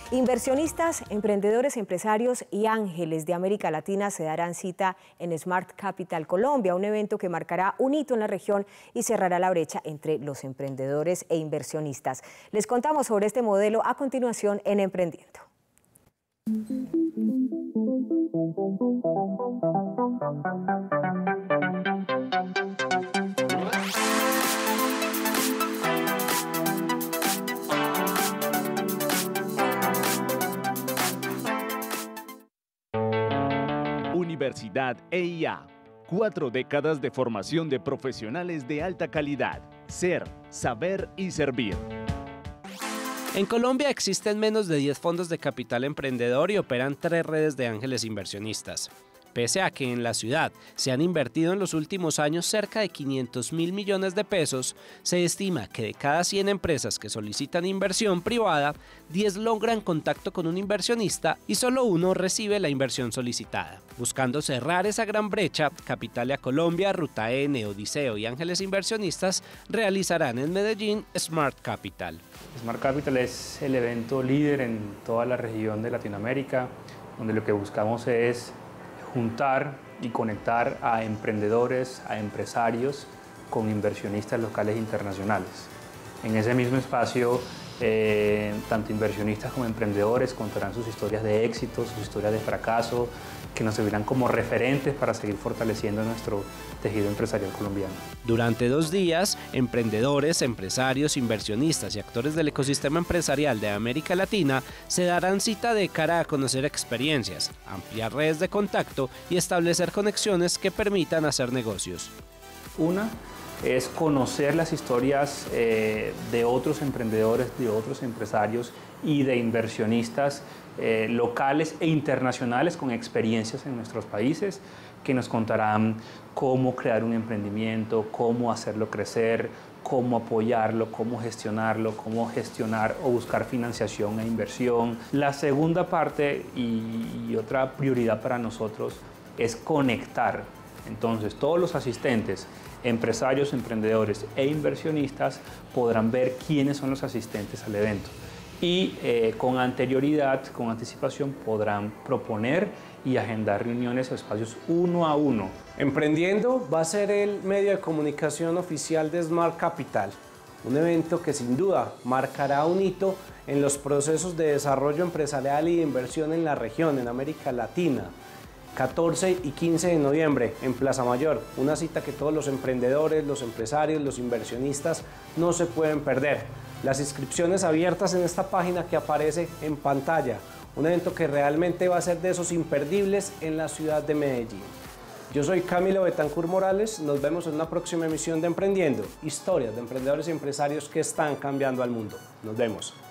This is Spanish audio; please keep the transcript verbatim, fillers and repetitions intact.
Inversionistas, emprendedores, empresarios y ángeles de América Latina se darán cita en Smart Capital Colombia, un evento que marcará un hito en la región y cerrará la brecha entre los emprendedores e inversionistas. Les contamos sobre este modelo a continuación en Emprendiendo. Universidad E I A. Cuatro décadas de formación de profesionales de alta calidad. Ser, saber y servir. En Colombia existen menos de diez fondos de capital emprendedor y operan tres redes de ángeles inversionistas. Pese a que en la ciudad se han invertido en los últimos años cerca de quinientos mil millones de pesos, se estima que de cada cien empresas que solicitan inversión privada, diez logran contacto con un inversionista y solo uno recibe la inversión solicitada. Buscando cerrar esa gran brecha, Capitalia Colombia, Ruta N, Odiseo y Ángeles Inversionistas realizarán en Medellín Smart Capital. Smart Capital es el evento líder en toda la región de Latinoamérica, donde lo que buscamos es juntar y conectar a emprendedores, a empresarios con inversionistas locales e internacionales. En ese mismo espacio, eh, tanto inversionistas como emprendedores contarán sus historias de éxito, sus historias de fracaso, que nos servirán como referentes para seguir fortaleciendo nuestro tejido empresarial colombiano. Durante dos días, emprendedores, empresarios, inversionistas y actores del ecosistema empresarial de América Latina se darán cita de cara a conocer experiencias, ampliar redes de contacto y establecer conexiones que permitan hacer negocios. Una es conocer las historias eh, de otros emprendedores, de otros empresarios y de inversionistas eh, locales e internacionales con experiencias en nuestros países, que nos contarán cómo crear un emprendimiento, cómo hacerlo crecer, cómo apoyarlo, cómo gestionarlo, cómo gestionar o buscar financiación e inversión. La segunda parte y, y otra prioridad para nosotros es conectar. Entonces, todos los asistentes, empresarios, emprendedores e inversionistas podrán ver quiénes son los asistentes al evento y eh, con anterioridad, con anticipación, podrán proponer y agendar reuniones o espacios uno a uno. Emprendiendo va a ser el medio de comunicación oficial de Smart Capital, un evento que sin duda marcará un hito en los procesos de desarrollo empresarial y de inversión en la región, en América Latina. catorce y quince de noviembre en Plaza Mayor, una cita que todos los emprendedores, los empresarios, los inversionistas no se pueden perder. Las inscripciones abiertas en esta página que aparece en pantalla, un evento que realmente va a ser de esos imperdibles en la ciudad de Medellín. Yo soy Camilo Betancur Morales, nos vemos en una próxima emisión de Emprendiendo, historias de emprendedores y empresarios que están cambiando al mundo. Nos vemos.